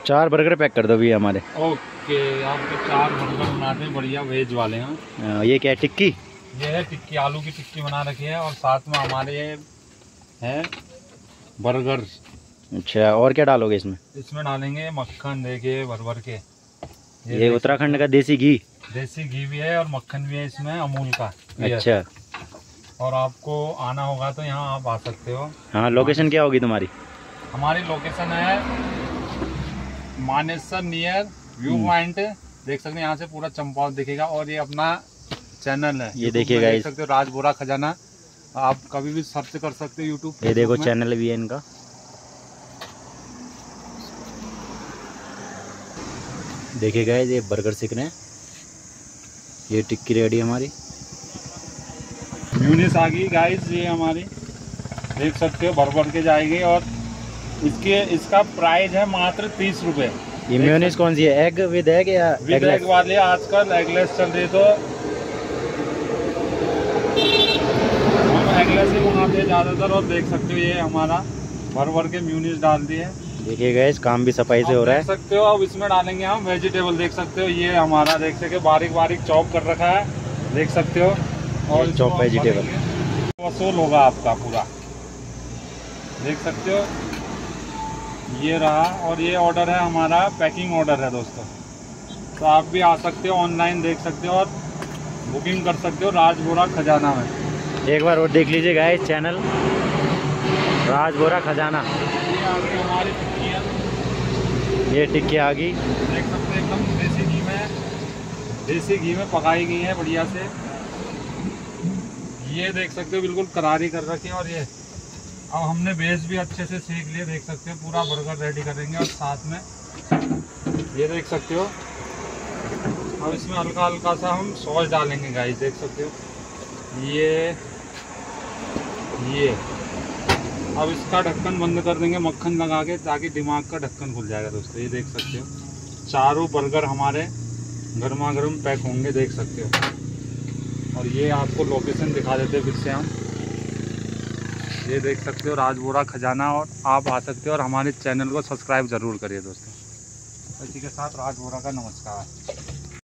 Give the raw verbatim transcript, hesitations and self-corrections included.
चार burger pack कर दो भैया हमारे। ओके, आपके चार बर्गर बनाते हैं बढ़िया वेज वाले हैं। ये क्या है, टिक्की? ये है टिक्की, आलू की टिक्की बना रखी है और साथ में हमारे है बर्गर। अच्छा, और क्या डालोगे इसमें? इसमें डालेंगे मक्खन, देखिए भर भर के। ये, ये उत्तराखंड का देसी घी। देसी घी भी है और मक्खन भी है इसमें, अमूल का। अच्छा, और आपको आना होगा तो यहाँ आप आ सकते हो। हाँ, लोकेशन क्या होगी तुम्हारी? हमारी लोकेशन है मानेसर नियर व्यू पॉइंट, देख सकते हैं यहाँ से पूरा चंपावत दिखेगा। और ये अपना चैनल है, ये देखिएगा, देख सकते हो राज बोरा खजाना, आप कभी भी सर्च कर सकते हो यूट्यूब। ये देखो चैनल भी है इनका। देखिएगा, ये बर्गर सीख रहे हैं। ये टिक्की रेडी हमारी। म्यूनिस आ गई गाइस, ये हमारी देख सकते हो भर भर के जाएगी। और इसके इसका प्राइस है मात्र तीस रुपए। ये म्यूनिस कौन सी है, एग विद एग या विद एग वाली? आजकल एगलेस चल रही, तो हम एगलेस ही बनाते हैं ज़्यादातर। और देख सकते हो ये हमारा भर भर के म्यूनिस डाल दिए। देखिएगा, इस काम भी सफाई से हो रहा है। देख सकते हो, अब इसमें डालेंगे हम वेजिटेबल। देख सकते हो ये हमारा, देख सकते हो बारीक बारीक चॉप कर रखा है, देख सकते हो। और चॉप वेजिटेबल वसूल होगा आपका पूरा, देख सकते हो। ये रहा, और ये ऑर्डर है हमारा, पैकिंग ऑर्डर है दोस्तों। तो आप भी आ सकते हो, ऑनलाइन देख सकते हो और बुकिंग कर सकते हो राज बोरा खजाना में। एक बार और देख लीजिएगा इस चैनल राज बोरा खजाना। ये आ गई हमारी टिक्कियाँ, ये टिक्की आ गई, देख सकते हो एकदम देसी घी में, देसी घी में पकाई गई है बढ़िया से। ये देख सकते हो बिल्कुल करारी कर रखी है। और ये अब हमने बेस भी अच्छे से सीख लिए, देख सकते हो पूरा बर्गर रेडी करेंगे। और साथ में ये देख सकते हो, अब इसमें हल्का हल्का सा हम सॉस डालेंगे गाइस, देख सकते हो। ये ये अब इसका ढक्कन बंद कर देंगे मक्खन लगा के, ताकि दिमाग का ढक्कन खुल जाएगा दोस्तों। ये देख सकते हो चारों बर्गर हमारे गर्मा गर्म पैक होंगे, देख सकते हो। और ये आपको लोकेशन दिखा देते हैं फिर से हम। ये देख सकते हो राज बोरा खजाना, और आप आ सकते हो। और हमारे चैनल को सब्सक्राइब ज़रूर करिए दोस्तों। इसी के साथ राज बोरा का नमस्कार।